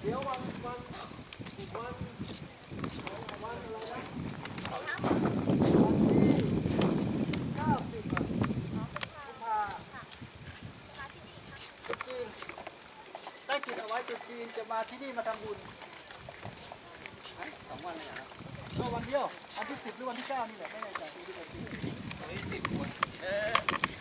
ดี๋ยววันอะไรนะวันที่90กุมภาจุดจีนได้จิตเอาไว้จุดจีนจะมาที่นี่มาทำบุญ2 วันเลยครับก็วันเดียววันที่10หรือวันที่9นี่แหละไม่แน่ใจที่10 วันที่10